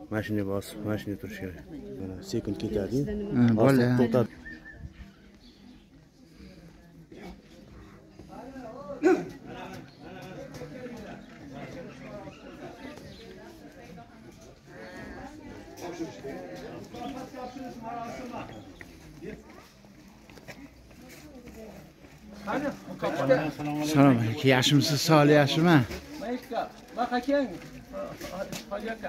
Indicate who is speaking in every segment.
Speaker 1: Mashina bosib, mashina turish kerak. Mana sekund ketadi.
Speaker 2: Bo'ldi.
Speaker 1: To'xtab.
Speaker 2: Salom alaykum. Yaxshimisiz? Sog'lik yaxshimi?
Speaker 3: Bak hakem. Hacaka.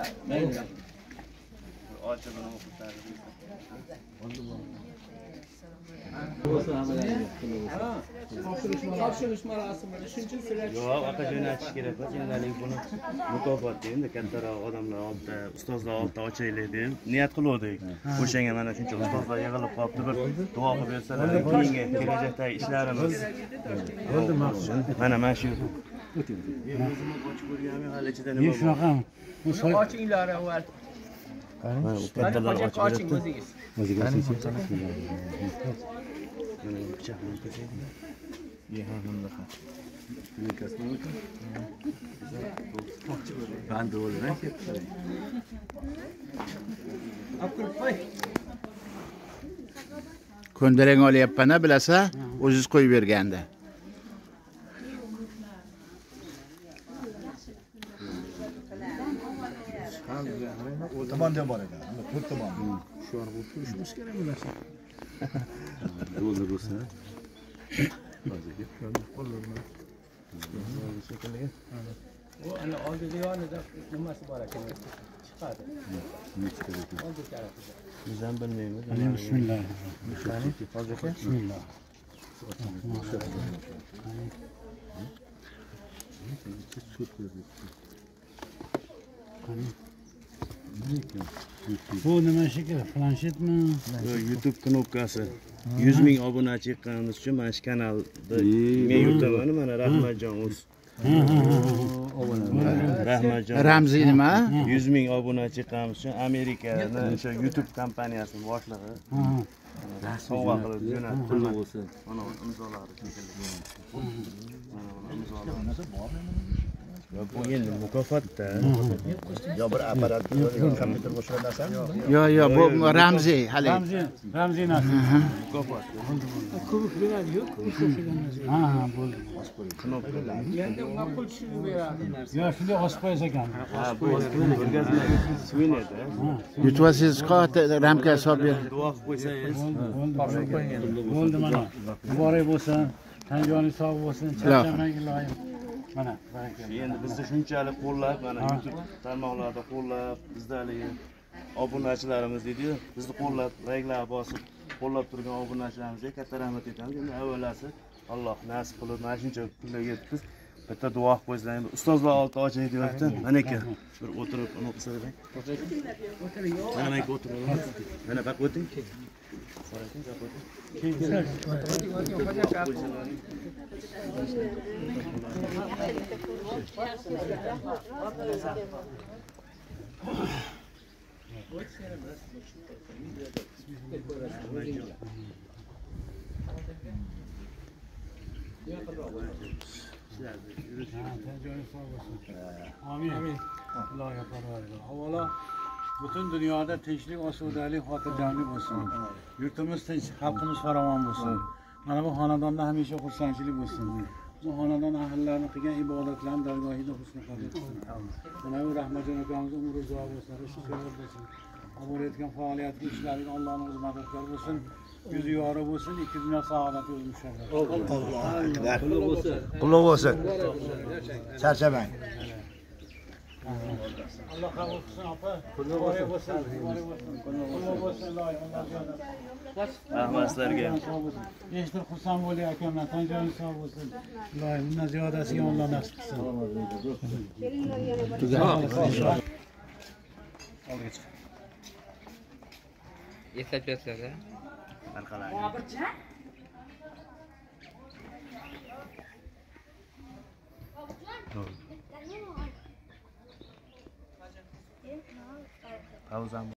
Speaker 3: Topshirish marosimida shuncha sizlar
Speaker 1: Yo'q, aqajani achish kerak. Keyinchalik buni mukofot endi kattaroq odamlar oldida, ustozlar oldida ochaylik deb niyat qildik. O'shanga mana shuncha ustozlar yig'ilib qolibdi, bir duo qilib bersalar, keyingi kelajakdagi ishlarimiz. Bo'ldi maqsad. Mana shu. O'zimiz ochib ko'rganmi, hali ichida nima bor?
Speaker 2: Shunaqami?
Speaker 3: ochinglar avval.
Speaker 1: Mana u kattalar ochib
Speaker 3: Oching
Speaker 1: beribdi.
Speaker 3: o'zingiz.
Speaker 1: Mana pichoqni ko'rsaydi.
Speaker 4: Ben de olarak
Speaker 2: Ko'ndalang olyapman, bilasa, o'zingiz qo'yib berganda.
Speaker 4: Tamam de var ya. Çok tamam. Şu an bu turşumuz kerak bilasa. Doğru olsa.
Speaker 3: Bu ana oldida yonida nimasi bor ekan? Chiqadi. Oldi tarafida.
Speaker 1: Biz ham bilmaymiz.
Speaker 2: Bismillah. Bismillah. Bu nima shekilli? Planshetmi?
Speaker 1: YouTube knopkasi. 100 ming obunachi chiqqanimiz uchun mana shu kanalda men yurtaman, mana Rahmatjon o'z. Rahmatjon.
Speaker 2: Ramziy nima?
Speaker 1: 100 ming obunachi chiqqanimiz uchun Amerikada o'sha YouTube kompaniyasining boshlig'i sovg'a qilib jo'natdi.
Speaker 4: Pulli bo'lsin.
Speaker 1: Mana imzolari chekilgan. Mana imzolari. Bu endi mukofotda.
Speaker 4: Ya bir aparat, kompüter boshqa narsami?
Speaker 2: Yo, bu Ramziy, hali.
Speaker 5: Ramziy narsa.
Speaker 1: Mukofot.
Speaker 3: Kubik beradi yo'q,
Speaker 5: Ha, bo'ldi.
Speaker 3: endi unga pul tushirib beradi.
Speaker 5: Yo, shunday osib qo'yasiz ekan.
Speaker 1: Ha, bu o'rgazma suyunadi.
Speaker 2: Yutvasiz qoti ramka hisob ber.
Speaker 1: Duo qilib qo'ysangiz.
Speaker 5: Bo'ldi mana. Muborak bo'lsin. Tanjoning sog' bo'lsin. Charchamang iloyim. Mana, barakalla.
Speaker 1: Endi bizni shunchalik qo'llab, mana YouTube tarmoqlarida qo'llab, bizdagi obunachilarimiz deydi-yu, bizni qo'llab, reyklar bosib, qo'llab turgan obunachilarimizga katta rahmat aytamiz. Endi avvalasi Alloh nasib qilib, mana shuncha pulga yetibmiz. Bitta duo qilib qo'ysanglar, ustozlar oldida ochaylik deyapti. Mana aka, bir o'tirib, uni qilsanglar. Mana aka o'tirib. Mana baq o'ting.
Speaker 5: Amin. Allohga parvardigor. Avvalo butun dunyoda tinchlik, osudalik, xotirjamlik bo'lsin. Yurtimiz tinch, xalqimiz farovon bo'lsin. Mana bu xonadonda hamisha xursandchilik bo'lsin. Bu xonadon ahllarining qilgan ibodatlarini dargohida husn qabul qilsin. Mana bu Rahmatjon akamiz umri uzoq bo'lsin, rizqi ko'p bo'lsin. Olib borayotgan faoliyatga ishlariga Allohning o'zi madadkor bo'lsin. Yuzi yori bo'lsin, ikki dunyo saodati o'zi musharraf.
Speaker 4: Alloh akbar. Qulluq bo'lsin. Charchamang.
Speaker 5: Alloh qabul qilsin, opa. Muborak bo'lsin. Qulluq bo'lsin, iloyim.
Speaker 1: Rahmat sizlarga.
Speaker 5: Eshitib xursand bo'ling akamlar, tanjoningiz sog' bo'lsin. Iloyim, bundan ziyodasiga Alloh nasib qilsin.
Speaker 6: Eslab berasizlar-da.
Speaker 1: Pauzam.